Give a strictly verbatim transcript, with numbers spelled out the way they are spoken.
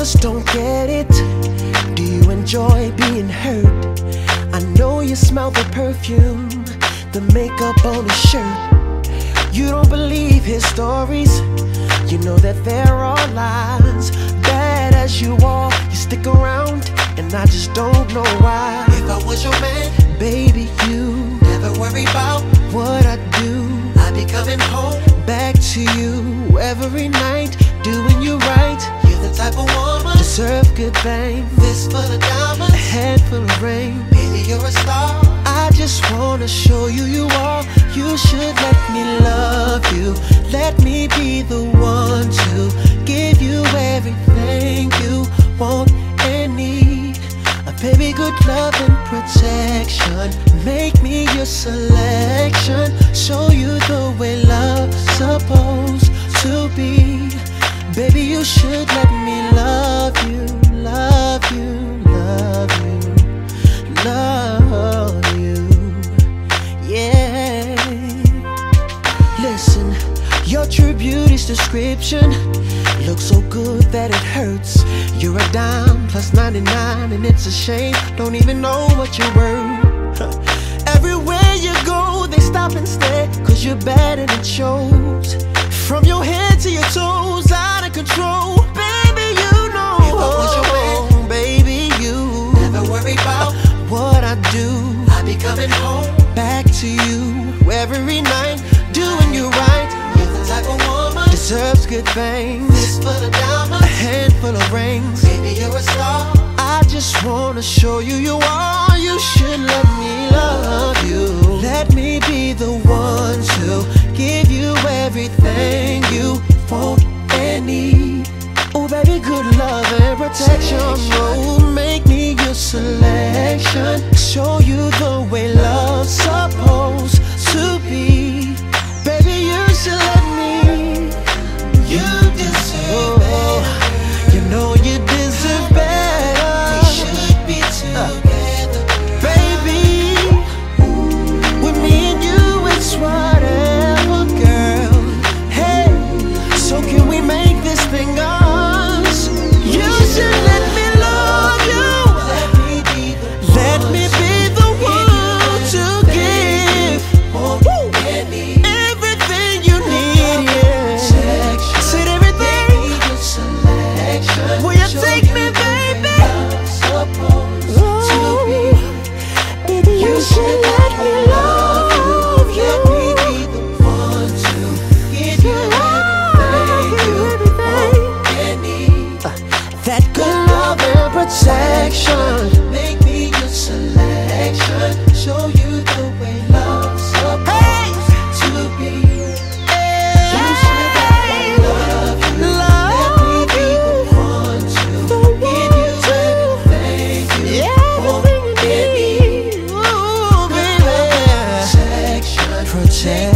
just don't get it. Do you enjoy being hurt? I know you smell the perfume, the makeup on his shirt. You don't believe his stories, you know that there are lies. Bad as you are, you stick around, and I just don't know why. If I was your man, baby, you never worry about what I do. I'd be coming home back to you every night, doing you right. You're the type of woman deserve good things, fist full of diamonds, a handful of rain. Baby, you're a star. I just wanna show you you are. You should let me love you. Let me be the one to give you everything you want and need. A baby, good love and protection. Make me your selection. Show you the way love's supposed to be. Baby, you should let me love you, love you, love you, love you, yeah. Listen, your true beauty's description looks so good that it hurts. You're a dime plus ninety-nine, and it's a shame, don't even know what you're worth. Everywhere you go, they stop and stare, cause you're bad and it shows. From your head to your toes, out of control. Baby, you know, if I was your man, baby, you never worry about what I do. I'd be coming home back to you every night, doing you right. You're the type of woman deserves good things, fist full of diamonds, a handful of rings. Baby, you're a star. I just wanna show you you are. You should let me love you. Let me be the one to give you everything you want and need. Oh baby, good love and protection. Oh, make me your selection. Show you the way love's supposed to be. Baby, you should let me. You deserve better. You know you deserve better. We should be together, baby. With me and you, it's whatever, girl. Hey, so can we make this thing us? You should let me love you. Let me be the Let me be the one to give Woo. everything you need, yeah. Said everything. Your selection. Will you Show take you me, the way baby? love's supposed to be. Baby, you should let me love you. Let me be the one to give you everything you want and need. That good love and protection. Make me your selection. Show you the way love's supposed to be. You should let me love you. Let me be the one to give you everything you want and need. Ooh, baby. Protection. Protect.